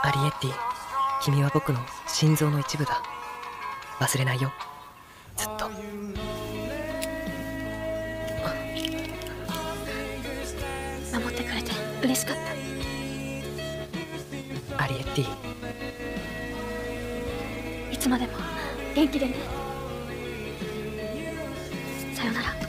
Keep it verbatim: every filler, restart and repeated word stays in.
アリエッティ、君は僕の心臓の一部だ。忘れないよ、ずっと。 守ってくれて嬉しかった。 アリエッティ、 いつまでも元気でね。さよなら。